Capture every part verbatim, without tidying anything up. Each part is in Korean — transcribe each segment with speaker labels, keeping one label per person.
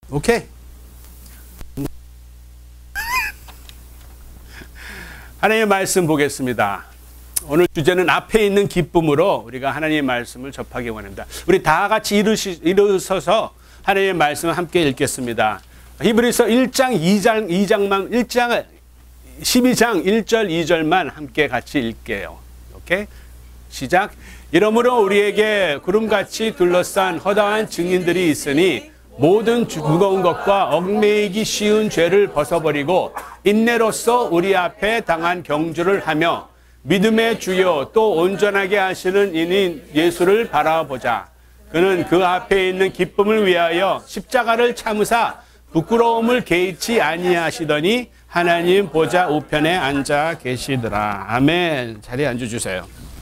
Speaker 1: 오케이. 하나님의 말씀 보겠습니다. 오늘 주제는 앞에 있는 기쁨으로 우리가 하나님의 말씀을 접하기 원합니다. 우리 다 같이 일으시, 일어서서 하나님의 말씀을 함께 읽겠습니다. 히브리서 일 장 이 장 이 장만 일 장 십이 장 일 절 이 절만 함께 같이 읽게요. 오케이? 시작. 이러므로 우리에게 구름같이 둘러싼 허다한 증인들이 있으니 모든 무거운 것과 얽매이기 쉬운 죄를 벗어버리고 인내로써 우리 앞에 당한 경주를 하며 믿음의 주요 또 온전하게 하시는 이인 예수를 바라보자. 그는 그 앞에 있는 기쁨을 위하여 십자가를 참으사 부끄러움을 개의치 아니하시더니 하나님 보좌 우편에 앉아 계시더라. 아멘. 자리에 앉아주세요.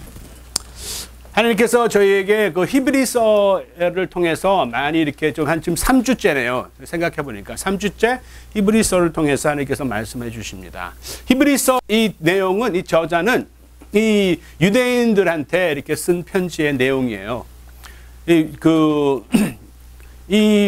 Speaker 1: 하나님께서 저희에게 그 히브리서를 통해서 많이 이렇게 좀 한 지금 삼 주째네요. 생각해 보니까 삼 주째 히브리서를 통해서 하나님께서 말씀해 주십니다. 히브리서 이 내용은, 이 저자는 이 유대인들한테 이렇게 쓴 편지의 내용이에요. 이, 그, 이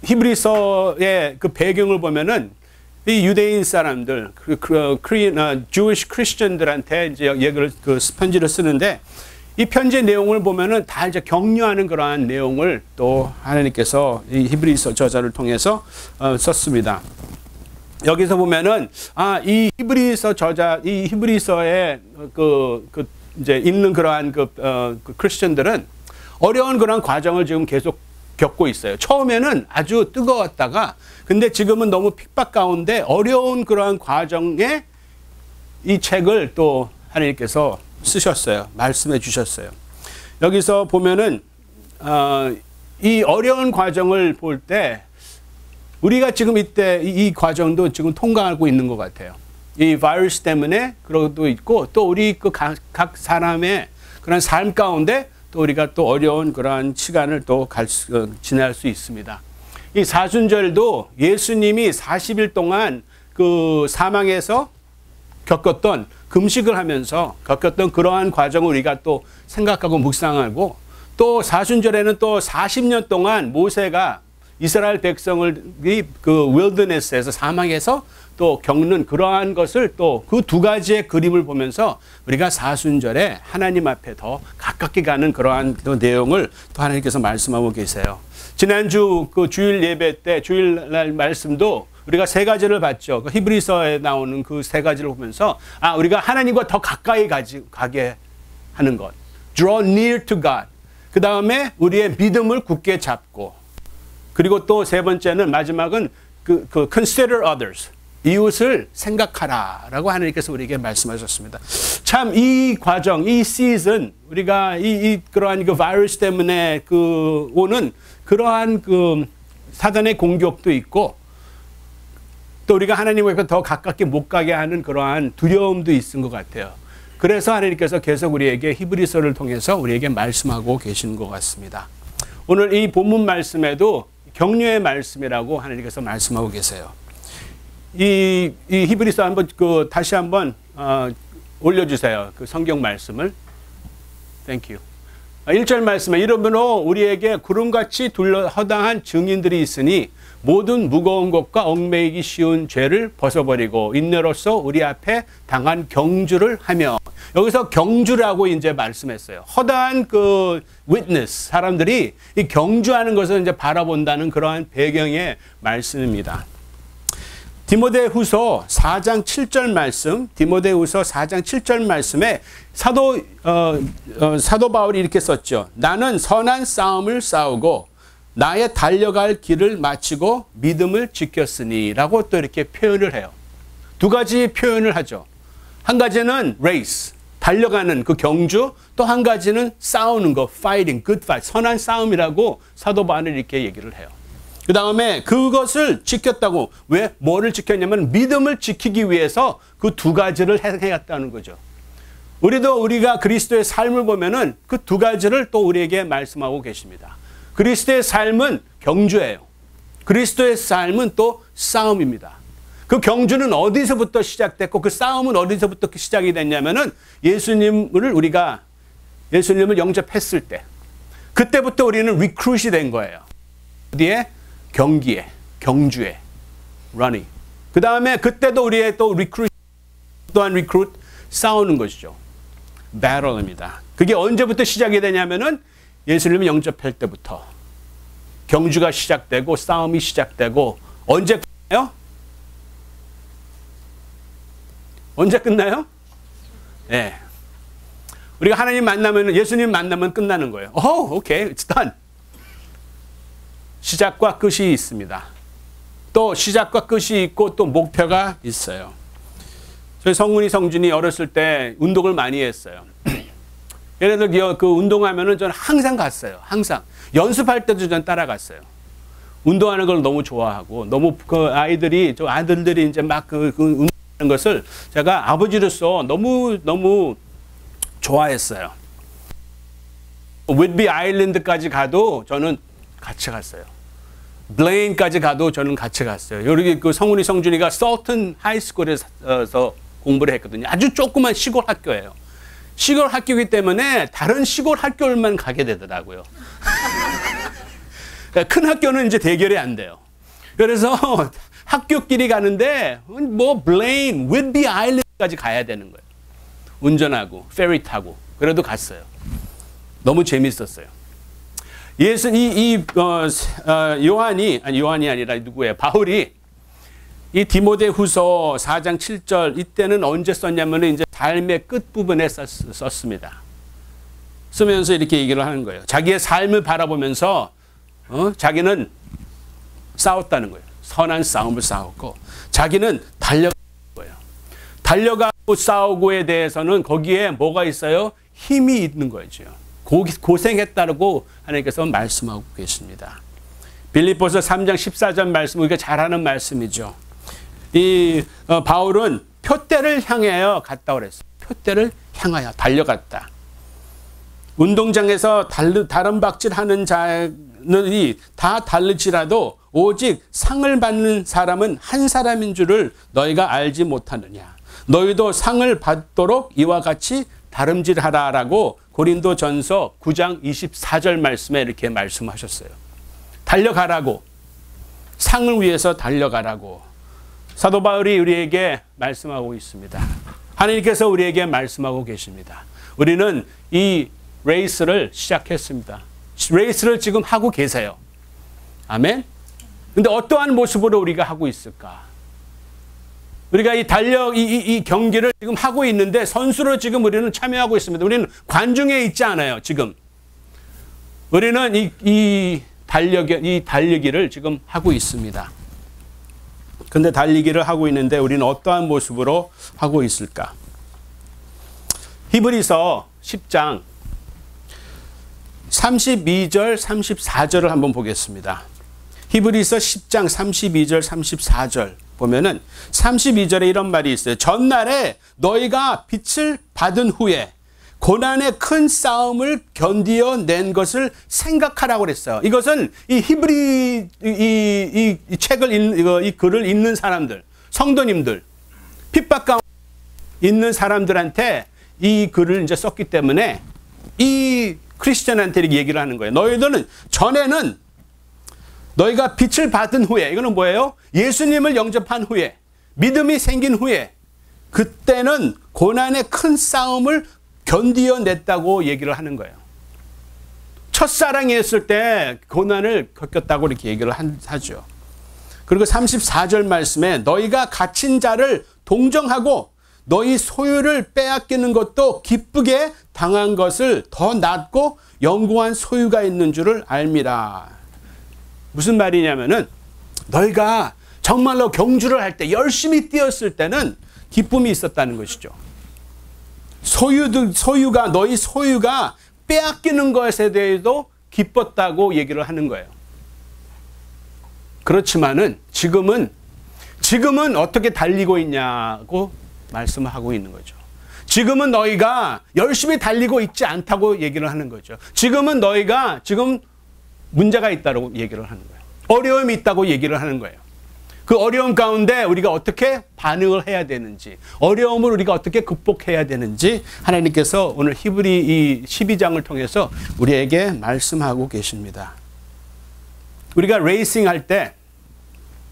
Speaker 1: 히브리서의 그 배경을 보면은 이 유대인 사람들, 그, 그, 크리인, 어, Jewish Christian들한테 이제 얘기를, 그 편지를 쓰는데 이 편지의 내용을 보면은 다 이제 격려하는 그러한 내용을 또 하나님께서 이 히브리서 저자를 통해서 어, 썼습니다. 여기서 보면은 아, 이 히브리서 저자, 이 히브리서에 그, 그 이제 읽는 그러한 그, 어, 그 크리스천들은 어려운 그러한 과정을 지금 계속 겪고 있어요. 처음에는 아주 뜨거웠다가 근데 지금은 너무 핍박 가운데 어려운 그러한 과정에 이 책을 또 하나님께서 쓰셨어요. 말씀해 주셨어요. 여기서 보면은 어, 이 어려운 과정을 볼 때 우리가 지금 이때 이, 이 과정도 지금 통과하고 있는 것 같아요. 이 바이러스 때문에 그것도 있고 또 우리 그 각, 각 사람의 그런 삶 가운데 또 우리가 또 어려운 그러한 시간을 또 갈 수, 어, 지날 수 있습니다. 이 사순절도 예수님이 사십 일 동안 그 사망에서 겪었던 금식을 하면서 겪었던 그러한 과정을 우리가 또 생각하고 묵상하고 또 사순절에는 또 사십 년 동안 모세가 이스라엘 백성을 그 윌더네스에서 사막에서 또 겪는 그러한 것을 또 그 두 가지의 그림을 보면서 우리가 사순절에 하나님 앞에 더 가깝게 가는 그러한 그 내용을 또 하나님께서 말씀하고 계세요. 지난주 그 주일 예배 때 주일날 말씀도 우리가 세 가지를 봤죠. 그 히브리서에 나오는 그 세 가지를 보면서 아, 우리가 하나님과 더 가까이 가지, 가게 하는 것. Draw near to God. 그 다음에 우리의 믿음을 굳게 잡고 그리고 또 세 번째는 마지막은 그, 그 consider others. 이웃을 생각하라 라고 하나님께서 우리에게 말씀하셨습니다. 참 이 과정, 이 시즌 우리가 이, 이 그러한 그 바이러스 때문에 그 오는 그러한 그 사단의 공격도 있고 또 우리가 하나님과 더 가깝게 못 가게 하는 그러한 두려움도 있은 것 같아요. 그래서 하나님께서 계속 우리에게 히브리서를 통해서 우리에게 말씀하고 계시는 것 같습니다. 오늘 이 본문 말씀에도 격려의 말씀이라고 하나님께서 말씀하고 계세요. 이, 이 히브리서 한번 그 다시 한번 어, 올려주세요. 그 성경 말씀을. Thank you. 일 절 말씀에 이러므로 우리에게 구름같이 둘러 허다한 증인들이 있으니 모든 무거운 것과 얽매이기 쉬운 죄를 벗어버리고 인내로써 우리 앞에 당한 경주를 하며 여기서 경주라고 이제 말씀했어요. 허다한 그 witness 사람들이 이 경주하는 것을 이제 바라본다는 그러한 배경의 말씀입니다. 디모데후서 사 장 칠 절 말씀, 디모데후서 사 장 칠 절 말씀에 사도 어, 어, 사도 바울이 이렇게 썼죠. 나는 선한 싸움을 싸우고 나의 달려갈 길을 마치고 믿음을 지켰으니라고 또 이렇게 표현을 해요. 두 가지 표현을 하죠. 한 가지는 race, 달려가는 그 경주, 또 한 가지는 싸우는 거, fighting, good fight, 선한 싸움이라고 사도 바울이 이렇게 얘기를 해요. 그 다음에 그것을 지켰다고. 왜? 뭐를 지켰냐면 믿음을 지키기 위해서 그 두 가지를 해왔다는 거죠. 우리도 우리가 그리스도의 삶을 보면은 그 두 가지를 또 우리에게 말씀하고 계십니다. 그리스도의 삶은 경주예요. 그리스도의 삶은 또 싸움입니다. 그 경주는 어디서부터 시작됐고 그 싸움은 어디서부터 시작이 됐냐면은 예수님을 우리가 예수님을 영접했을 때 그때부터 우리는 리크루트이 된 거예요. 어디에? 경기에. 경주에. running. 그 다음에 그때도 우리의 또 recruit, 또한 recruit, 싸우는 것이죠. battle입니다. 그게 언제부터 시작이 되냐면은 예수님을 영접할 때부터 경주가 시작되고 싸움이 시작되고 언제 끝나요? 언제 끝나요? 예. 네. 우리가 하나님 만나면, 예수님 만나면 끝나는 거예요. 오, 오케이, it's done. 시작과 끝이 있습니다. 또 시작과 끝이 있고 또 목표가 있어요. 저희 성훈이, 성준이 어렸을 때 운동을 많이 했어요. 예를 들어 그 운동하면은 저는 항상 갔어요. 항상. 연습할 때도 전 따라갔어요. 운동하는 걸 너무 좋아하고, 너무 그 아이들이, 저 아들들이 이제 막 그, 그 운동하는 것을 제가 아버지로서 너무, 너무 좋아했어요. 윗비 아일랜드까지 가도 저는 같이 갔어요. 블레인까지 가도 저는 같이 갔어요. 여기 그 성훈이, 성준이가 설튼 하이스쿨에서 공부를 했거든요. 아주 조그만 시골 학교예요. 시골 학교이기 때문에 다른 시골 학교만 가게 되더라고요. 큰 학교는 이제 대결이 안 돼요. 그래서 학교끼리 가는데 뭐 블레인, 윗비 아일랜드까지 가야 되는 거예요. 운전하고 페리 타고 그래도 갔어요. 너무 재밌었어요. 예수 이, 이 어, 어, 요한이 아니 요한이 아니라 누구예요? 바울이 이 디모데후서 사 장 칠 절 이때는 언제 썼냐면은 이제 삶의 끝 부분에 썼, 썼습니다. 쓰면서 이렇게 얘기를 하는 거예요. 자기의 삶을 바라보면서 어? 자기는 싸웠다는 거예요. 선한 싸움을 싸웠고 자기는 달려가는 거예요. 달려가고 싸우고에 대해서는 거기에 뭐가 있어요? 힘이 있는 거죠. 고, 고생했다고 하나님께서 말씀하고 계십니다. 빌립보서 삼 장 십사 절 말씀 우리가 잘 아는 말씀이죠. 이 어, 바울은 표대를 향하여 갔다 그랬어요. 표대를 향하여 달려갔다. 운동장에서 달르, 다른 박질하는 자들이 다 다를지라도 오직 상을 받는 사람은 한 사람인 줄을 너희가 알지 못하느냐. 너희도 상을 받도록 이와 같이 다름질하라라고 고린도전서 구 장 이십사 절 말씀에 이렇게 말씀하셨어요. 달려가라고. 상을 위해서 달려가라고. 사도 바울이 우리에게 말씀하고 있습니다. 하나님께서 우리에게 말씀하고 계십니다. 우리는 이 레이스를 시작했습니다. 레이스를 지금 하고 계세요. 아멘? 근데 어떠한 모습으로 우리가 하고 있을까? 우리가 이 달력, 이, 이, 이 경기를 지금 하고 있는데 선수로 지금 우리는 참여하고 있습니다. 우리는 관중에 있지 않아요, 지금. 우리는 이, 이 달력, 이 달리기를 지금 하고 있습니다. 근데 달리기를 하고 있는데 우리는 어떠한 모습으로 하고 있을까? 히브리서 십 장 삼십이 절, 삼십사 절을 한번 보겠습니다. 히브리서 십 장 삼십이 절, 삼십사 절 보면은 삼십이 절에 이런 말이 있어요. 전날에 너희가 빛을 받은 후에 고난의 큰 싸움을 견디어낸 것을 생각하라고 그랬어요. 이것은 이 히브리 이, 이, 이 책을 읽는 이거 이 글을 읽는 사람들, 성도님들, 핍박 가운데 있는 사람들한테 이 글을 이제 썼기 때문에 이 크리스천한테 이렇게 얘기를 하는 거예요. 너희들은 전에는 너희가 빛을 받은 후에 이거는 뭐예요? 예수님을 영접한 후에 믿음이 생긴 후에 그때는 고난의 큰 싸움을 견디어냈다고 얘기를 하는 거예요. 첫사랑이었을 때 고난을 겪었다고 이렇게 얘기를 하죠. 그리고 삼십사 절 말씀에 너희가 갇힌 자를 동정하고 너희 소유를 빼앗기는 것도 기쁘게 당한 것을 더 낫고 영구한 소유가 있는 줄을 알미라. 무슨 말이냐면은 너희가 정말로 경주를 할 때 열심히 뛰었을 때는 기쁨이 있었다는 것이죠. 소유, 소유가, 너희 소유가 빼앗기는 것에 대해서도 기뻤다고 얘기를 하는 거예요. 그렇지만은 지금은, 지금은 어떻게 달리고 있냐고 말씀을 하고 있는 거죠. 지금은 너희가 열심히 달리고 있지 않다고 얘기를 하는 거죠. 지금은 너희가 지금 문제가 있다고 얘기를 하는 거예요. 어려움이 있다고 얘기를 하는 거예요. 그 어려움 가운데 우리가 어떻게 반응을 해야 되는지, 어려움을 우리가 어떻게 극복해야 되는지 하나님께서 오늘 히브리 이 십이 장을 통해서 우리에게 말씀하고 계십니다. 우리가 레이싱 할 때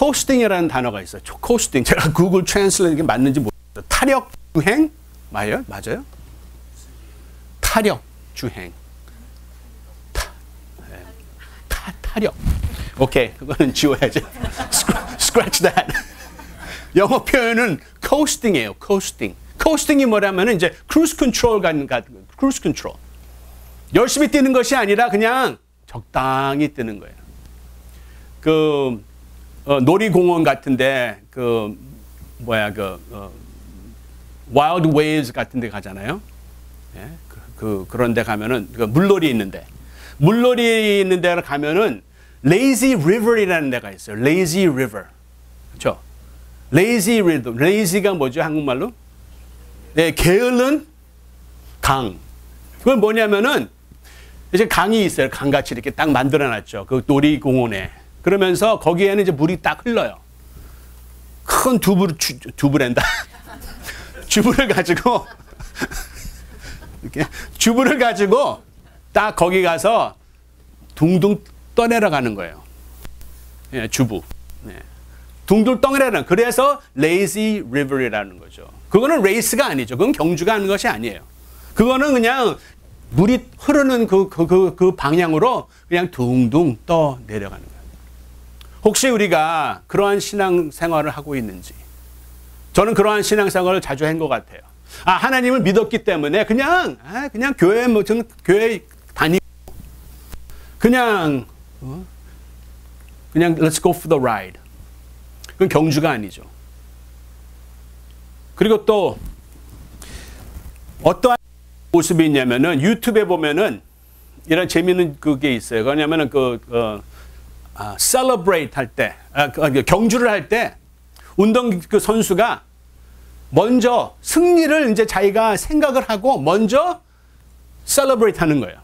Speaker 1: 코스팅이라는 단어가 있어요. 코스팅. 제가 구글 트랜슬레이트 이게 맞는지 모르겠어요. 타력 주행? 맞아요? 맞아요? 타력 주행. 타, 타, 타력. 오케이. 그거는 지워야죠. Scratch that. 영어 표현은 coasting이에요. coasting. coasting이 뭐냐면은 이제 cruise control 같은 cruise control. 열심히 뛰는 것이 아니라 그냥 적당히 뛰는 거예요. 그 어, 놀이공원 같은데 그 뭐야 그 어, wild waves 같은데 가잖아요. 예? 그, 그 그런데 가면은 그 물놀이 있는데 물놀이 있는 데 가면은 lazy river이라는 데가 있어요. lazy river. 그렇죠? lazy river. lazy가 뭐죠? 한국말로? 네, 게으른 강. 그건 뭐냐면은 이제 강이 있어요. 강같이 이렇게 딱 만들어놨죠. 그 놀이공원에. 그러면서 거기에는 이제 물이 딱 흘러요. 큰 두부, 두부랜다. 주부를 가지고, 이렇게 주부를 가지고 딱 거기 가서 둥둥 떠내려가는 거예요. 예, 주부. 예. 둥둥 떠내려가는. 그래서 lazy river이라는 거죠. 그거는 레이스가 아니죠. 그건 경주가 하는 것이 아니에요. 그거는 그냥 물이 흐르는 그, 그, 그, 그 방향으로 그냥 둥둥 떠 내려가는 거예요. 혹시 우리가 그러한 신앙생활을 하고 있는지. 저는 그러한 신앙생활을 자주 한 것 같아요. 아, 하나님을 믿었기 때문에 그냥, 아, 그냥 교회, 뭐, 저는 교회 다니고, 그냥, 어? 그냥 let's go for the ride. 그건 경주가 아니죠. 그리고 또, 어떠한 모습이 있냐면은 유튜브에 보면은 이런 재미있는 그게 있어요. 그러냐면은 그, 어, 아, celebrate 할 때, 아, 경주를 할 때 운동 그 선수가 먼저 승리를 이제 자기가 생각을 하고 먼저 celebrate 하는 거예요.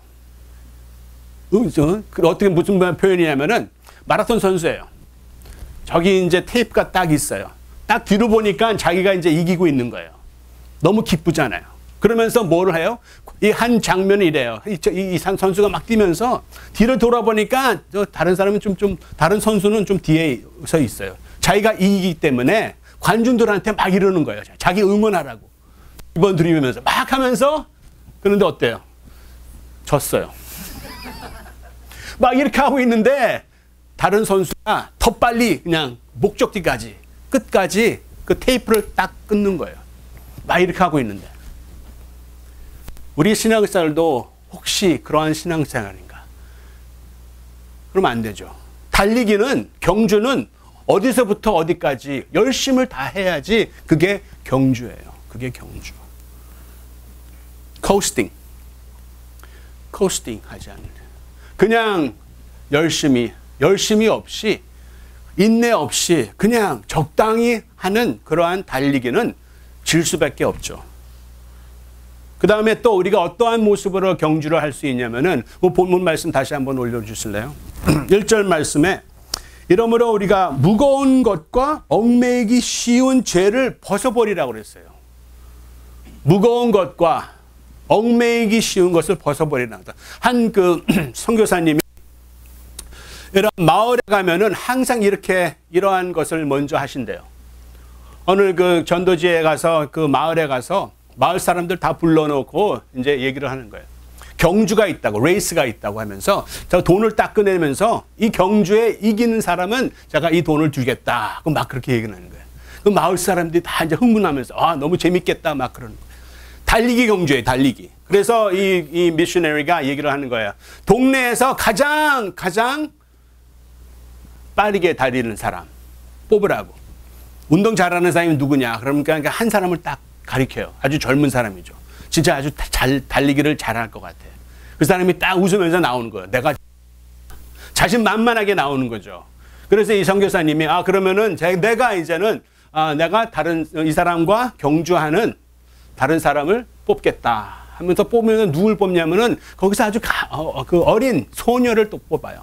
Speaker 1: 음, 어떻게 무슨 표현이냐면은 마라톤 선수예요. 저기 이제 테이프가 딱 있어요. 딱 뒤로 보니까 자기가 이제 이기고 있는 거예요. 너무 기쁘잖아요. 그러면서 뭘 해요? 이 한 장면이 이래요. 이, 이, 이 선수가 막 뛰면서 뒤를 돌아보니까 다른 사람은 좀, 좀, 다른 선수는 좀 뒤에 서 있어요. 자기가 이기기 때문에 관중들한테 막 이러는 거예요. 자기 응원하라고. 이번 들이면서 막 하면서 그런데 어때요? 졌어요. 막 이렇게 하고 있는데 다른 선수가 더 빨리 그냥 목적지까지 끝까지 그 테이프를 딱 끊는 거예요. 막 이렇게 하고 있는데. 우리 신앙생활도 혹시 그러한 신앙생활인가? 그러면 안 되죠. 달리기는, 경주는 어디서부터 어디까지 열심을 다 해야지 그게 경주예요. 그게 경주. 코스팅. 코스팅 하지 않는. 그냥 열심히, 열심히 없이, 인내 없이 그냥 적당히 하는 그러한 달리기는 질 수밖에 없죠. 그 다음에 또 우리가 어떠한 모습으로 경주를 할 수 있냐면은 그 본문 말씀 다시 한번 올려주실래요? 일 절 말씀에 이러므로 우리가 무거운 것과 얽매이기 쉬운 죄를 벗어버리라고 그랬어요. 무거운 것과 얽매이기 쉬운 것을 벗어버리라고. 한 그 선교사님이 이런 마을에 가면은 항상 이렇게 이러한 것을 먼저 하신대요. 오늘 그 전도지에 가서 그 마을에 가서 마을 사람들 다 불러놓고 이제 얘기를 하는 거예요. 경주가 있다고, 레이스가 있다고 하면서 제가 돈을 딱 꺼내면서 이 경주에 이기는 사람은 제가 이 돈을 주겠다. 막 그렇게 얘기를 하는 거예요. 그 마을 사람들이 다 이제 흥분하면서 아, 너무 재밌겠다. 막 그러는 거예요. 달리기 경주예요, 달리기. 그래서 이, 이 미셔너리가 얘기를 하는 거예요. 동네에서 가장, 가장 빠르게 달리는 사람 뽑으라고. 운동 잘하는 사람이 누구냐? 그러니까 한 사람을 딱 가리켜요. 아주 젊은 사람이죠. 진짜 아주 잘 달리기를 잘할 것 같아요. 그 사람이 딱 웃으면서 나오는 거예요. 내가 자신만만하게 나오는 거죠. 그래서 이 선교사님이 아 그러면은 내가 이제는 아 내가 다른 이 사람과 경주하는 다른 사람을 뽑겠다 하면서 뽑으면 누굴 뽑냐면은 거기서 아주 가, 어, 그 어린 소녀를 또 뽑아요.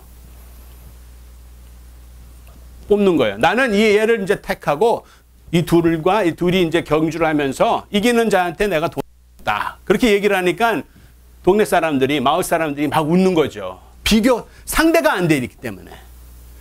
Speaker 1: 뽑는 거예요. 나는 이 얘를 이제 택하고 이 둘과 이 둘이 이제 경주를 하면서 이기는 자한테 내가 돈을 줬다. 그렇게 얘기를 하니까 동네 사람들이, 마을 사람들이 막 웃는 거죠. 비교, 상대가 안 되기 때문에.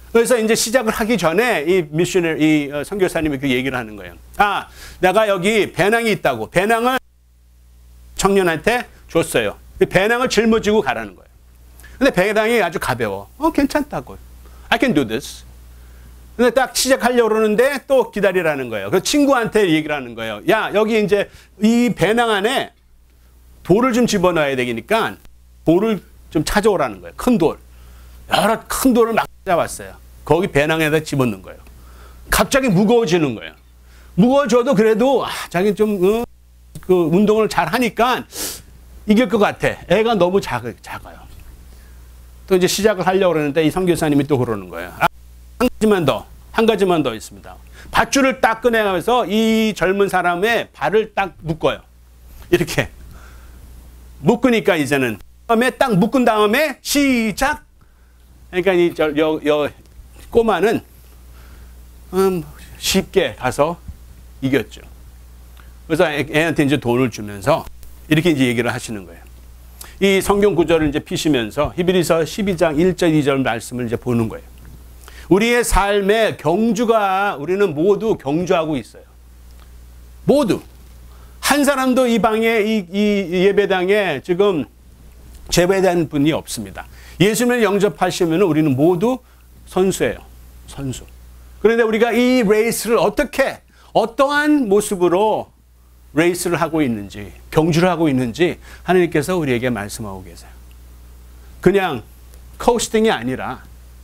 Speaker 1: 그래서 이제 시작을 하기 전에 이 미셔널, 이 선교사님이 그 얘기를 하는 거예요. 아, 내가 여기 배낭이 있다고. 배낭을 청년한테 줬어요. 배낭을 짊어지고 가라는 거예요. 근데 배낭이 아주 가벼워. 어, 괜찮다고. I can do this. 근데 딱 시작하려고 그러는데 또 기다리라는 거예요. 그래서 친구한테 얘기를 하는 거예요. 야, 여기 이제 이 배낭 안에 돌을 좀 집어넣어야 되니까 돌을 좀 찾아오라는 거예요. 큰 돌. 여러 큰 돌을 막 잡았어요. 거기 배낭에다 집어넣는 거예요. 갑자기 무거워지는 거예요. 무거워져도 그래도 아, 자기 좀 어, 그 운동을 잘 하니까 이길 것 같아. 애가 너무 작, 작아요. 또 이제 시작을 하려고 그러는데 이 선교사님이 또 그러는 거예요. 아, 한 가지만 더, 한 가지만 더 있습니다. 밧줄을 딱 꺼내면서 이 젊은 사람의 발을 딱 묶어요. 이렇게 묶으니까 이제는 다음에 딱 묶은 다음에 시작. 그러니까 이 저 여 여 꼬마는 음, 쉽게 가서 이겼죠. 그래서 애한테 이제 돈을 주면서 이렇게 이제 얘기를 하시는 거예요. 이 성경 구절을 이제 피시면서 히브리서 십이 장 일 절 이 절 말씀을 이제 보는 거예요. 우리의 삶의 경주가 우리는 모두 경주하고 있어요. 모두. 한 사람도 이 방에, 이, 이 예배당에 지금 제외된 분이 없습니다. 예수님을 영접하시면 우리는 모두 선수예요. 선수. 그런데 우리가 이 레이스를 어떻게, 어떠한 모습으로 레이스를 하고 있는지, 경주를 하고 있는지 하나님께서 우리에게 말씀하고 계세요. 그냥 코스팅이 아니라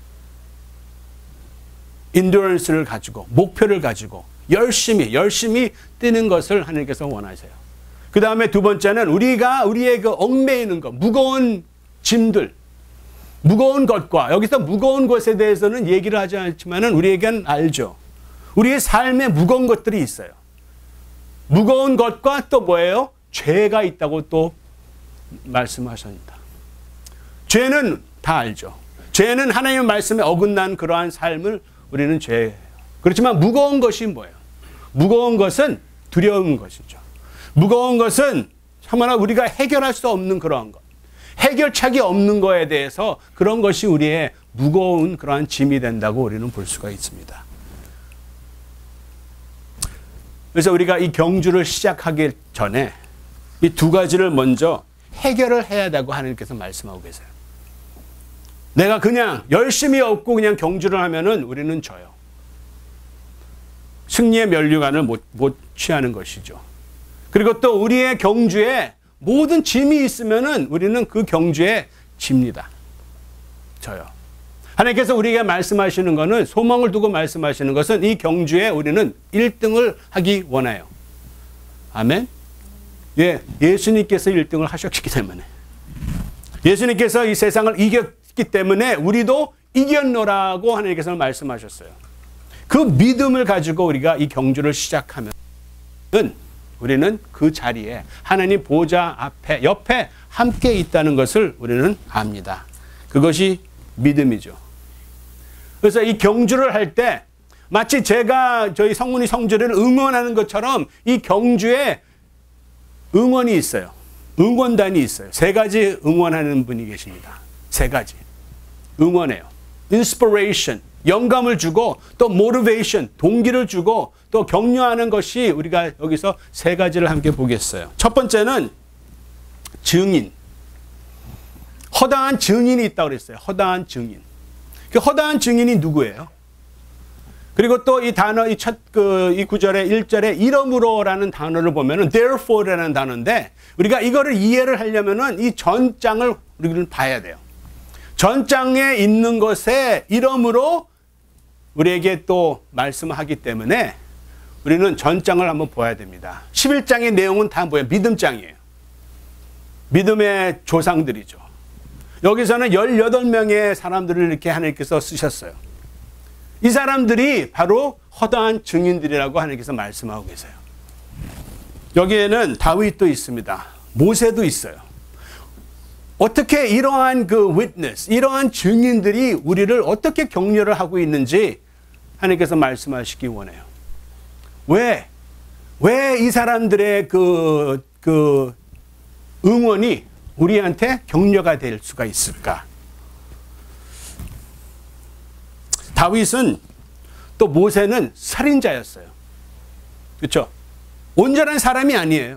Speaker 1: 인도런스를 가지고, 목표를 가지고 열심히, 열심히 뛰는 것을 하나님께서 원하세요. 그 다음에 두 번째는 우리가 우리의 그 얽매이는 것, 무거운 짐들, 무거운 것과, 여기서 무거운 것에 대해서는 얘기를 하지 않지만은 우리에겐 알죠. 우리의 삶에 무거운 것들이 있어요. 무거운 것과 또 뭐예요? 죄가 있다고 또 말씀하십니다. 죄는 다 알죠. 죄는 하나님의 말씀에 어긋난 그러한 삶을 우리는 죄예요. 그렇지만 무거운 것이 뭐예요? 무거운 것은 두려운 것이죠. 무거운 것은 정말 우리가 해결할 수 없는 그러한 것. 해결책이 없는 거에 대해서 그런 것이 우리의 무거운 그러한 짐이 된다고 우리는 볼 수가 있습니다. 그래서 우리가 이 경주를 시작하기 전에 이 두 가지를 먼저 해결을 해야 한다고 하나님께서 말씀하고 계세요. 내가 그냥 열심히 얻고 그냥 경주를 하면은 우리는 져요. 승리의 면류관을 못, 못 취하는 것이죠. 그리고 또 우리의 경주에 모든 짐이 있으면은 우리는 그 경주에 집니다. 져요. 하나님께서 우리에게 말씀하시는 것은, 소망을 두고 말씀하시는 것은 이 경주에 우리는 일 등을 하기 원해요. 아멘? 예, 예수님께서 일 등을 하셨기 때문에. 예수님께서 이 세상을 이겼기 때문에 우리도 이겼노라고 하나님께서 말씀하셨어요. 그 믿음을 가지고 우리가 이 경주를 시작하면 우리는 그 자리에 하나님 보좌 앞에, 옆에 함께 있다는 것을 우리는 압니다. 그것이 믿음이죠. 그래서 이 경주를 할 때 마치 제가 저희 성문이 성주를 응원하는 것처럼 이 경주에 응원이 있어요. 응원단이 있어요. 세 가지 응원하는 분이 계십니다. 세 가지. 응원해요. inspiration, 영감을 주고, 또 motivation, 동기를 주고, 또 격려하는 것이 우리가 여기서 세 가지를 함께 보겠어요. 첫 번째는 증인. 허다한 증인이 있다고 그랬어요. 허다한 증인. 그 허다한 증인이 누구예요? 그리고 또 이 단어, 이 첫, 그, 이 구절의 일 절에 이러므로라는 단어를 보면은 therefore라는 단어인데, 우리가 이거를 이해를 하려면은 이 전장을 우리는 봐야 돼요. 전장에 있는 것에 이러므로 우리에게 또 말씀하기 때문에 우리는 전장을 한번 봐야 됩니다. 십일 장의 내용은 다 뭐예요? 믿음장이에요. 믿음의 조상들이죠. 여기서는 열여덟 명의 사람들을 이렇게 하나님께서 쓰셨어요. 이 사람들이 바로 허다한 증인들이라고 하나님께서 말씀하고 계세요. 여기에는 다윗도 있습니다. 모세도 있어요. 어떻게 이러한 그 witness, 이러한 증인들이 우리를 어떻게 격려를 하고 있는지 하나님께서 말씀하시기 원해요. 왜? 왜 이 사람들의 그, 그 응원이 우리한테 격려가 될 수가 있을까? 다윗은 또 모세는 살인자였어요. 그렇죠? 온전한 사람이 아니에요.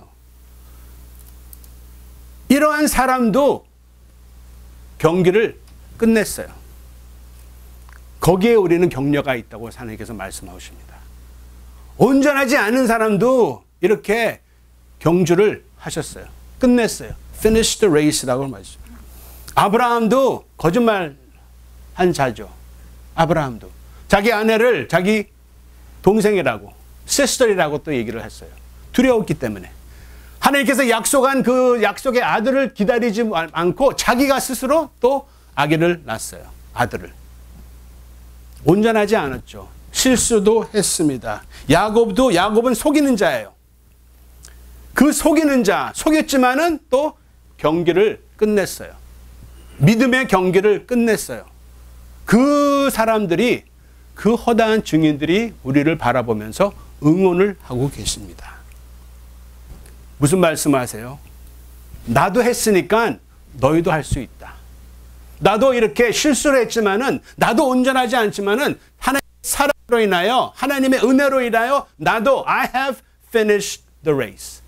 Speaker 1: 이러한 사람도 경기를 끝냈어요. 거기에 우리는 격려가 있다고 하나님께서 말씀하십니다. 온전하지 않은 사람도 이렇게 경주를 하셨어요. 끝냈어요. Finish the race라고 말씀합니다. 아브라함도 거짓말 한 자죠. 아브라함도. 자기 아내를 자기 동생이라고, 시스터이라고 또 얘기를 했어요. 두려웠기 때문에. 하나님께서 약속한 그 약속의 아들을 기다리지 않고 자기가 스스로 또 아기를 낳았어요. 아들을. 온전하지 않았죠. 실수도 했습니다. 야곱도, 야곱은 속이는 자예요. 그 속이는 자, 속였지만은 또 경기를 끝냈어요. 믿음의 경기를 끝냈어요. 그 사람들이, 그 허다한 증인들이 우리를 바라보면서 응원을 하고 계십니다. 무슨 말씀하세요? 나도 했으니까 너희도 할 수 있다. 나도 이렇게 실수를 했지만은, 나도 온전하지 않지만은 하나님의 사랑으로 인하여, 하나님의 은혜로 인하여 나도 I have finished the race.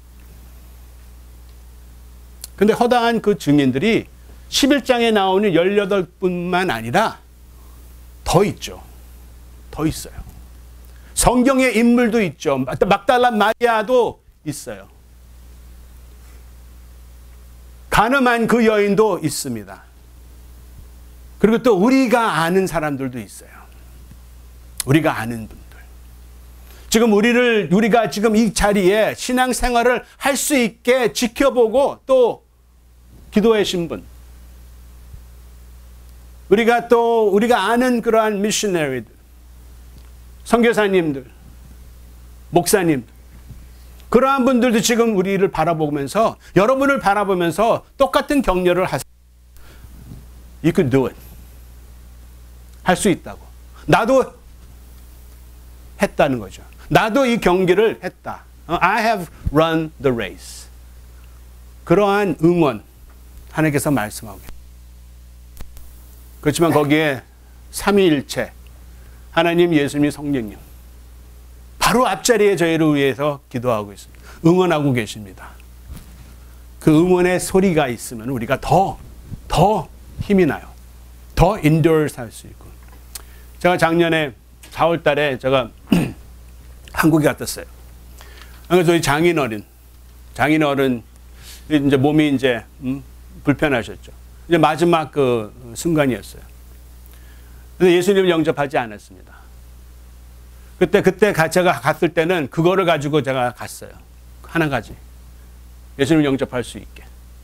Speaker 1: 근데 허다한 그 증인들이 십일 장에 나오는 열여덟 분만 아니라 더 있죠. 더 있어요. 성경의 인물도 있죠. 막달라 마리아도 있어요. 가늠한 그 여인도 있습니다. 그리고 또 우리가 아는 사람들도 있어요. 우리가 아는 분들. 지금 우리를, 우리가 지금 이 자리에 신앙생활을 할 수 있게 지켜보고 또 기도해 주신 분. 우리가 또, 우리가 아는 그러한 미셔너리들, 선교사님들, 목사님, 그러한 분들도 지금 우리를 바라보면서, 여러분을 바라보면서 똑같은 격려를 하세요. You can do it. 할 수 있다고. 나도 했다는 거죠. 나도 이 경기를 했다. I have run the race. 그러한 응원 하나님께서 말씀하고 계십니다. 그렇지만 거기에 삼위일체, 하나님, 예수님, 성령님, 바로 앞자리에 저희를 위해서 기도하고 있습니다. 응원하고 계십니다. 그 응원의 소리가 있으면 우리가 더, 더 힘이 나요. 더 endure 할 수 있고. 제가 작년에 사월 달에 제가 한국에 갔었어요. 그래서 저희 장인어른, 장인어른, 이제 몸이 이제, 음, 불편하셨죠. 이제 마지막 그 순간이었어요. 근데 예수님을 영접하지 않았습니다. 그때, 그때 제가 갔을 때는 그거를 가지고 제가 갔어요. 하나 가지. 예수님을 영접할 수 있게.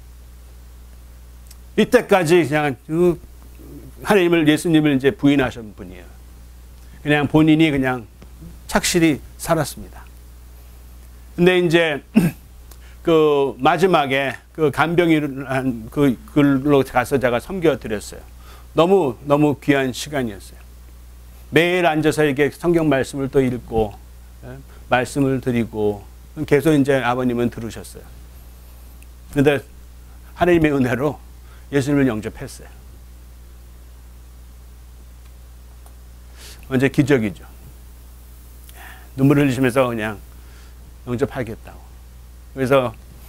Speaker 1: 이때까지 그냥 하나님을, 예수님을 이제 부인하신 분이에요. 그냥 본인이 그냥 착실히 살았습니다. 근데 이제 그 마지막에 그 간병이란 그 글로 가서 제가 섬겨 드렸어요. 너무 너무 귀한 시간이었어요. 매일 앉아서 이렇게 성경 말씀을 또 읽고 말씀을 드리고 계속 이제 아버님은 들으셨어요. 근데 하나님의 은혜로 예수님을 영접했어요. 완전 기적이죠. 눈물을 흘리시면서 그냥 영접하겠다고. 그래서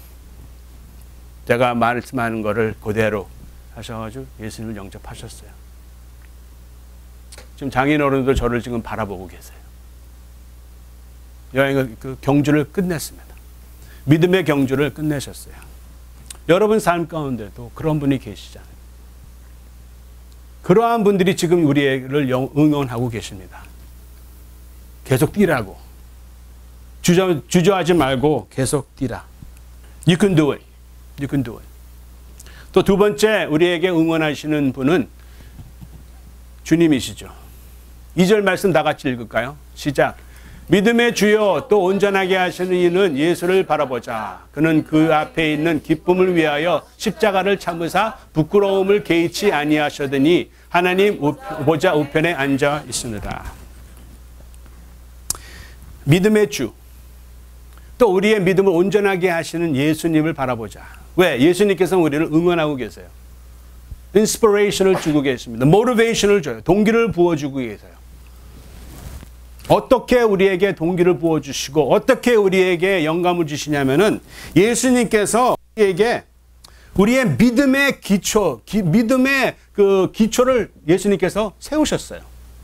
Speaker 1: 제가 말씀하는 거를 그대로 하셔가지고 예수님을 영접하셨어요. 지금 장인어른도 저를 지금 바라보고 계세요. 여행을, 그 경주를 끝냈습니다. 믿음의 경주를 끝내셨어요. 여러분 삶 가운데도 그런 분이 계시잖아요. 그러한 분들이 지금 우리를 응원하고 계십니다. 계속 뛰라고. 주저, 주저하지 말고 계속 뛰라. You can do it. You can do it. 또 두 번째 우리에게 응원하시는 분은 주님이시죠. 이 절 말씀 다 같이 읽을까요? 시작. 믿음의 주여 또 온전하게 하시는 이는 예수를 바라보자. 그는 그 앞에 있는 기쁨을 위하여 십자가를 참으사 부끄러움을 개의치 아니하셨으니 하나님 보좌 우편에 앉아 있습니다. 믿음의 주. 또 우리의 믿음을 온전하게 하시는 예수님을 바라보자. 왜? 예수님께서는 우리를 응원하고 계세요. 인스피레이션을 주고 계십니다. 모티베이션을 줘요. 동기를 부어주고 계세요. 어떻게 우리에게 동기를 부어주시고 어떻게 우리에게 영감을 주시냐면은 예수님께서 우리에게 우리의 믿음의 기초, 기, 믿음의 그 기초를 예수님께서 세우셨어요.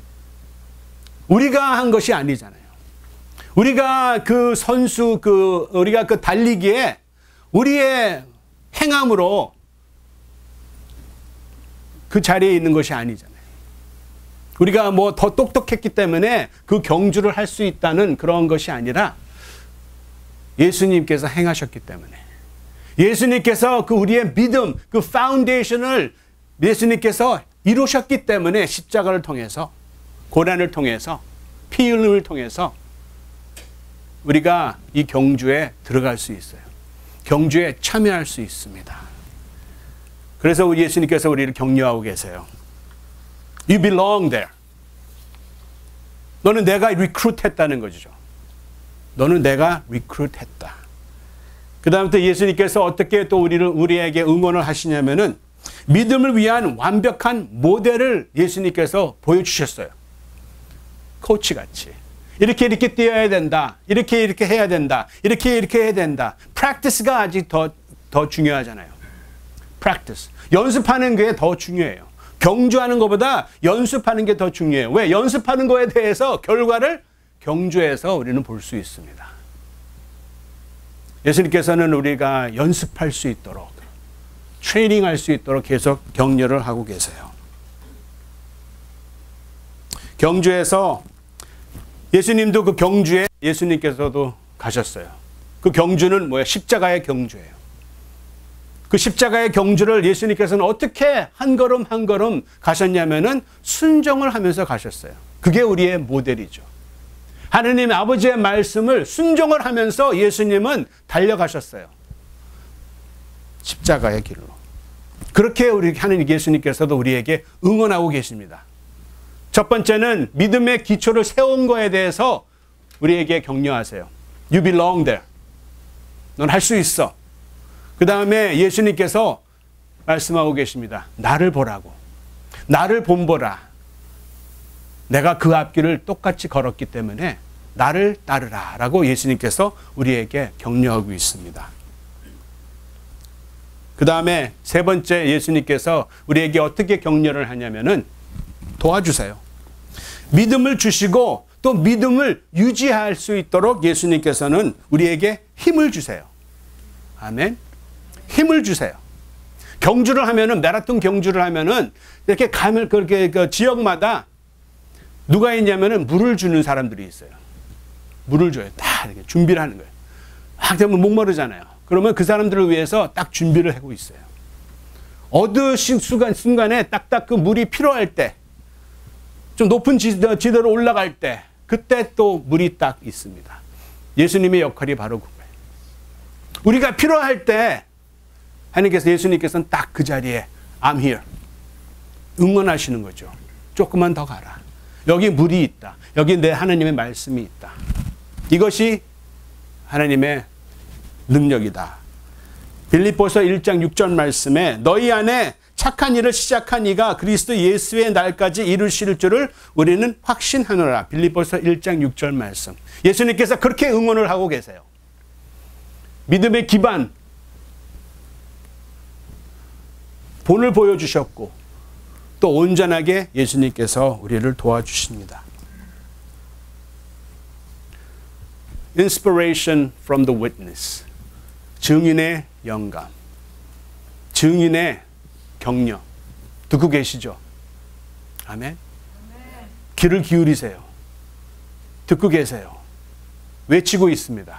Speaker 1: 우리가 한 것이 아니잖아요. 우리가 그 선수, 그, 우리가 그 달리기에 우리의 행함으로 그 자리에 있는 것이 아니잖아요. 우리가 뭐 더 똑똑했기 때문에 그 경주를 할 수 있다는 그런 것이 아니라 예수님께서 행하셨기 때문에 예수님께서 그 우리의 믿음, 그 파운데이션을 예수님께서 이루셨기 때문에 십자가를 통해서 고난을 통해서 피 흘림을 통해서 우리가 이 경주에 들어갈 수 있어요. 경주에 참여할 수 있습니다. 그래서 우리 예수님께서 우리를 격려하고 계세요. You belong there. 너는 내가 리크루트 했다는 거죠. 너는 내가 리크루트 했다. 그 다음부터 예수님께서 어떻게 또 우리를, 우리에게 응원을 하시냐면은 믿음을 위한 완벽한 모델을 예수님께서 보여주셨어요. 코치같이. 이렇게 이렇게 뛰어야 된다. 이렇게 이렇게 해야 된다. 이렇게 이렇게 해야 된다. 프랙티스가 아직 더, 더 중요하잖아요. 프랙티스. 연습하는 게 더 중요해요. 경주하는 것보다 연습하는 게 더 중요해요. 왜? 연습하는 거에 대해서 결과를 경주에서 우리는 볼 수 있습니다. 예수님께서는 우리가 연습할 수 있도록 트레이닝할 수 있도록 계속 격려를 하고 계세요. 경주에서 예수님도 그 경주에 예수님께서도 가셨어요. 그 경주는 뭐예요? 십자가의 경주예요. 그 십자가의 경주를 예수님께서는 어떻게 한 걸음 한 걸음 가셨냐면은 순종을 하면서 가셨어요. 그게 우리의 모델이죠. 하느님 아버지의 말씀을 순종을 하면서 예수님은 달려가셨어요. 십자가의 길로. 그렇게 우리 하느님 예수님께서도 우리에게 응원하고 계십니다. 첫 번째는 믿음의 기초를 세운 거에 대해서 우리에게 격려하세요. You belong there. 넌 할 수 있어. 그 다음에 예수님께서 말씀하고 계십니다. 나를 보라고. 나를 본보라. 내가 그 앞길을 똑같이 걸었기 때문에 나를 따르라 라고 예수님께서 우리에게 격려하고 있습니다. 그 다음에 세 번째 예수님께서 우리에게 어떻게 격려를 하냐면은 도와주세요. 믿음을 주시고 또 믿음을 유지할 수 있도록 예수님께서는 우리에게 힘을 주세요. 아멘. 힘을 주세요. 경주를 하면은, 마라톤 경주를 하면은, 이렇게 가면, 그렇게, 그 지역마다 누가 있냐면은 물을 주는 사람들이 있어요. 물을 줘요. 다 이렇게 준비를 하는 거예요. 막 되면 목마르잖아요. 그러면 그 사람들을 위해서 딱 준비를 하고 있어요. 어느 순간, 순간에 딱딱 그 물이 필요할 때, 좀 높은 지대로 올라갈 때, 그때 또 물이 딱 있습니다. 예수님의 역할이 바로 그거예요. 우리가 필요할 때, 하나님께서 예수님께서는 딱 그 자리에 I'm here. 응원하시는 거죠. 조금만 더 가라. 여기 물이 있다. 여기 내 하나님의 말씀이 있다. 이것이 하나님의 능력이다. 빌립보서 일 장 육 절 말씀에 너희 안에 착한 일을 시작한 이가 그리스도 예수의 날까지 이루실 줄을 우리는 확신하노라. 빌립보서 일 장 육 절 말씀. 예수님께서 그렇게 응원을 하고 계세요. 믿음의 기반, 본을 보여주셨고 또 온전하게 예수님께서 우리를 도와주십니다. Inspiration from the witness. 증인의 영감. 증인의 격려. 듣고 계시죠? 아멘. 귀를 기울이세요. 듣고 계세요. 외치고 있습니다.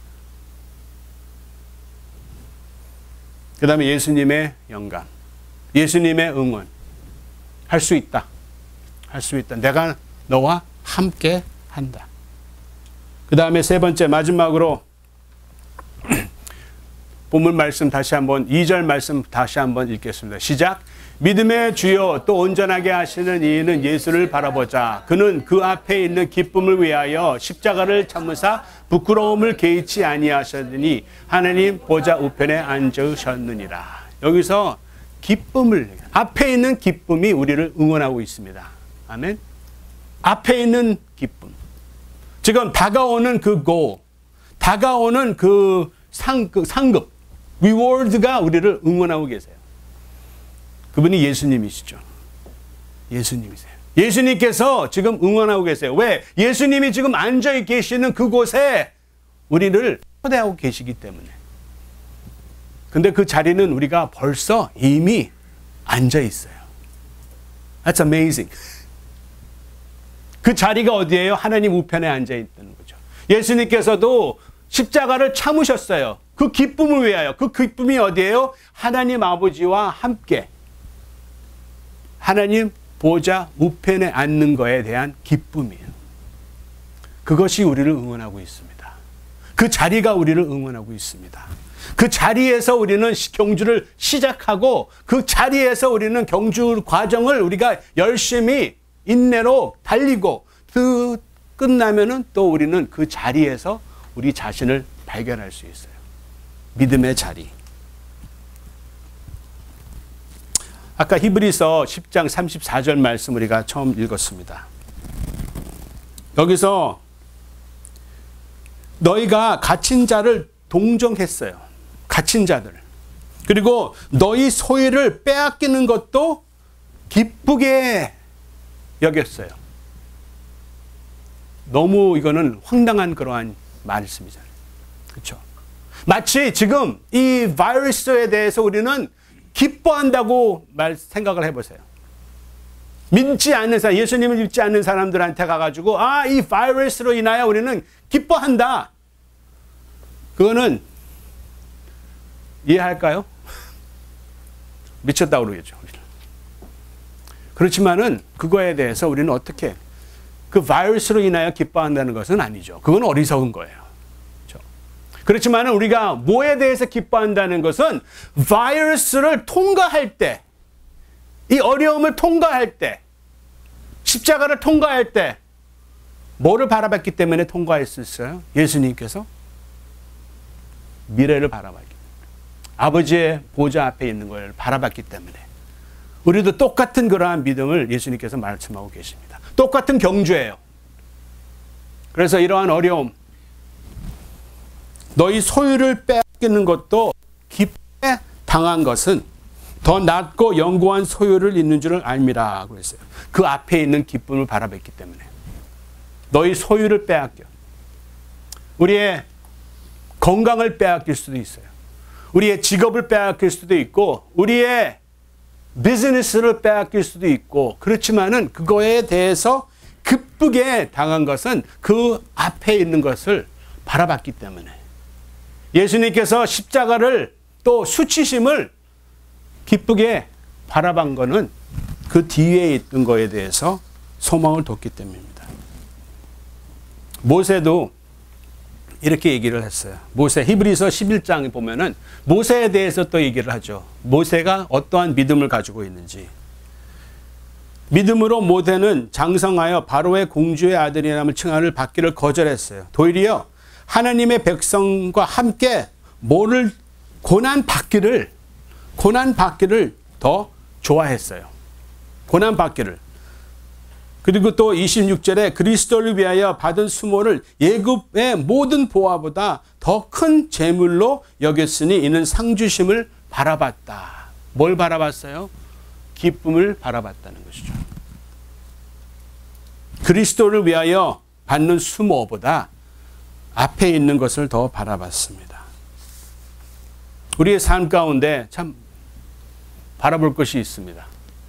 Speaker 1: 그 다음에 예수님의 영감. 예수님의 응원. 할 수 있다. 할 수 있다. 내가 너와 함께 한다. 그 다음에 세 번째 마지막으로 본문 말씀 다시 한번 이 절 말씀 다시 한번 읽겠습니다. 시작. 믿음의 주요 또 온전하게 하시는 이는 예수를 바라보자. 그는 그 앞에 있는 기쁨을 위하여 십자가를 참으사 부끄러움을 개의치 아니하셨으니 하나님 보좌 우편에 앉으셨느니라. 여기서 기쁨을, 앞에 있는 기쁨이 우리를 응원하고 있습니다. 아멘. 앞에 있는 기쁨. 지금 다가오는 그 고, 다가오는 그 상, 그 상급, 리워드가 우리를 응원하고 계세요. 그분이 예수님이시죠. 예수님이세요. 예수님께서 지금 응원하고 계세요. 왜? 예수님이 지금 앉아 계시는 그곳에 우리를 초대하고 계시기 때문에. 근데 그 자리는 우리가 벌써 이미 앉아 있어요. That's amazing. 그 자리가 어디예요? 하나님 우편에 앉아 있다는 거죠. 예수님께서도 십자가를 참으셨어요. 그 기쁨을 위하여. 그 기쁨이 어디예요? 하나님 아버지와 함께 하나님 보좌 우편에 앉는 거에 대한 기쁨이에요. 그것이 우리를 응원하고 있습니다. 그 자리가 우리를 응원하고 있습니다. 그 자리에서 우리는 경주를 시작하고 그 자리에서 우리는 경주 과정을 우리가 열심히 인내로 달리고 그 끝나면은 또 우리는 그 자리에서 우리 자신을 발견할 수 있어요. 믿음의 자리. 아까 히브리서 십 장 삼십사 절 말씀 우리가 처음 읽었습니다. 여기서 너희가 갇힌 자를 동정했어요. 갇힌 자들. 그리고 너희 소유를 빼앗기는 것도 기쁘게 여겼어요. 너무 이거는 황당한 그러한 말씀이잖아요. 그렇죠? 마치 지금 이 바이러스에 대해서 우리는 기뻐한다고 말 생각을 해보세요. 믿지 않는 사람, 예수님을 믿지 않는 사람들한테 가가지고 아, 이 바이러스로 인하여 우리는 기뻐한다. 그거는 이해할까요? 미쳤다고 그러겠죠. 그렇지만은 그거에 대해서 우리는 어떻게 그 바이러스로 인하여 기뻐한다는 것은 아니죠. 그건 어리석은 거예요. 그렇죠? 그렇지만은 우리가 뭐에 대해서 기뻐한다는 것은 바이러스를 통과할 때, 이 어려움을 통과할 때, 십자가를 통과할 때 뭐를 바라봤기 때문에 통과할 수 있어요? 예수님께서 미래를 바라봤기 때문에, 아버지의 보좌 앞에 있는 걸 바라봤기 때문에 우리도 똑같은 그러한 믿음을 예수님께서 말씀하고 계십니다. 똑같은 경주예요. 그래서 이러한 어려움, 너희 소유를 빼앗기는 것도 기쁘게 당한 것은 더 낫고 영구한 소유를 있는 줄을 알미라 그랬어요. 그 앞에 있는 기쁨을 바라봤기 때문에. 너희 소유를 빼앗겨. 우리의 건강을 빼앗길 수도 있어요. 우리의 직업을 빼앗길 수도 있고 우리의 비즈니스를 빼앗길 수도 있고, 그렇지만은 그거에 대해서 기쁘게 당한 것은 그 앞에 있는 것을 바라봤기 때문에. 예수님께서 십자가를 또 수치심을 기쁘게 바라본 거는 그 뒤에 있던 거에 대해서 소망을 뒀기 때문입니다. 모세도 이렇게 얘기를 했어요. 모세, 히브리서 십일 장에 보면은 모세에 대해서 또 얘기를 하죠. 모세가 어떠한 믿음을 가지고 있는지. 믿음으로 모세는 장성하여 바로의 공주의 아들이라는 칭함을 받기를 거절했어요. 도리어 하나님의 백성과 함께 뭐를 고난 받기를 고난 받기를 더 좋아했어요. 고난 받기를. 그리고 또 이십육 절에 그리스도를 위하여 받은 수모를 예굽의 모든 보화보다 더 큰 재물로 여겼으니 이는 상 주심을 바라봤다. 뭘 바라봤어요? 기쁨을 바라봤다는 것이죠. 그리스도를 위하여 받는 수모보다 앞에 있는 것을 더 바라봤습니다. 우리의 삶 가운데 참 바라볼 것이 있습니다.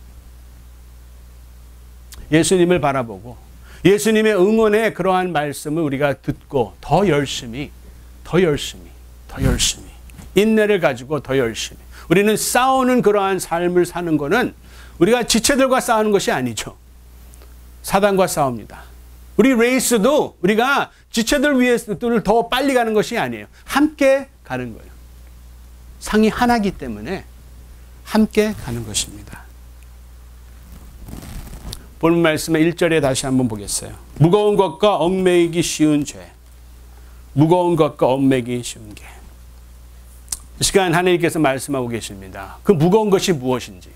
Speaker 1: 예수님을 바라보고 예수님의 응원의 그러한 말씀을 우리가 듣고 더 열심히 더 열심히 더 열심히 인내를 가지고 더 열심히 우리는 싸우는 그러한 삶을 사는 것은 우리가 지체들과 싸우는 것이 아니죠. 사단과 싸웁니다. 우리 레이스도 우리가 지체들 위해서를 더 빨리 가는 것이 아니에요. 함께 가는 거예요. 상이 하나이기 때문에 함께 가는 것입니다. 본문 말씀의 일 절에 다시 한번 보겠어요. 무거운 것과 얽매이기 쉬운 죄. 무거운 것과 얽매이기 쉬운 게. 이 시간 하나님께서 말씀하고 계십니다. 그 무거운 것이 무엇인지.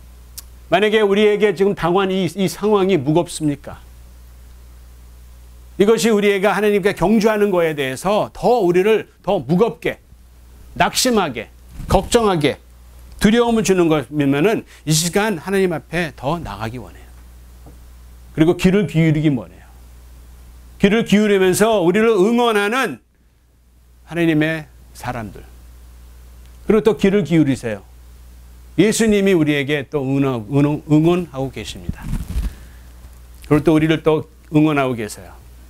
Speaker 1: 만약에 우리에게 지금 당한 이, 이 상황이 무겁습니까? 이것이 우리가 하나님께 경주하는 거에 대해서 더 우리를 더 무겁게, 낙심하게, 걱정하게, 두려움을 주는 것이면은 이 시간 하나님 앞에 더 나가기 원해요. 그리고 귀를 기울이기 원해요. 귀를 기울이면서 우리를 응원하는 하나님의 사람들. 그리고 또 귀를 기울이세요. 예수님이 우리에게 또 응원, 응원하고 계십니다. 그리고 또 우리를 또 응원하고 계세요.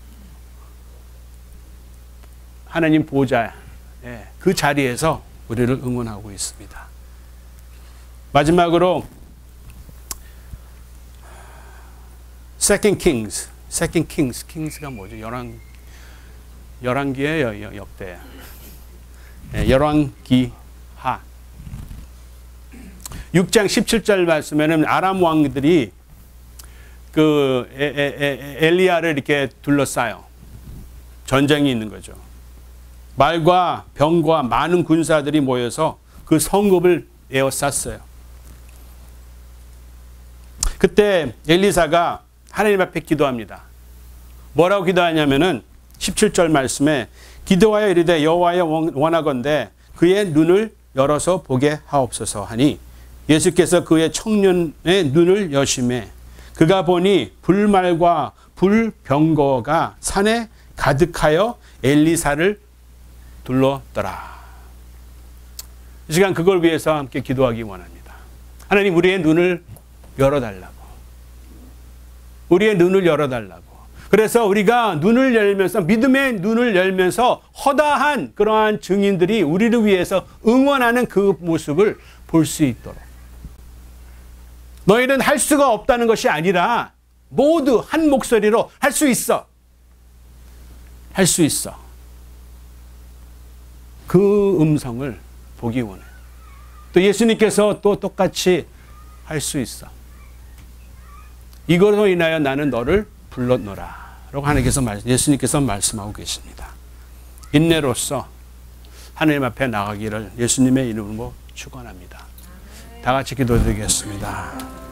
Speaker 1: 하나님 보좌, 그 자리에서 우리를 응원하고 있습니다. 마지막으로 Second Kings, Second Kings, Kings가 뭐죠? 열왕, 열왕기의 역대, 열왕기하. 육 장 십칠 절 말씀에는 아람 왕들이 그 에, 에, 에, 엘리야를 이렇게 둘러싸요. 전쟁이 있는 거죠. 말과 병과 많은 군사들이 모여서 그 성읍을 에워쌌어요. 그때 엘리사가 하나님 앞에 기도합니다. 뭐라고 기도하냐면은 십칠 절 말씀에 기도하여 이르되 여호와여 원하건대 그의 눈을 열어서 보게 하옵소서 하니 예수께서 그의 청년의 눈을 여심해 그가 보니 불말과 불병거가 산에 가득하여 엘리사를 둘렀더라. 이 시간 그걸 위해서 함께 기도하기 원합니다. 하나님 우리의 눈을 열어달라고. 우리의 눈을 열어달라고. 그래서 우리가 눈을 열면서 믿음의 눈을 열면서 허다한 그러한 증인들이 우리를 위해서 응원하는 그 모습을 볼 수 있도록. 너희는 할 수가 없다는 것이 아니라 모두 한 목소리로 할 수 있어. 할 수 있어. 그 음성을 보기 원해요. 또 예수님께서 또 똑같이 할 수 있어. 이것으로 인하여 나는 너를 불렀노라. 라고 하나님께서 예수님께서 말씀하고 계십니다. 인내로서 하나님 앞에 나가기를 예수님의 이름으로 축원합니다. 다 같이 기도드리겠습니다.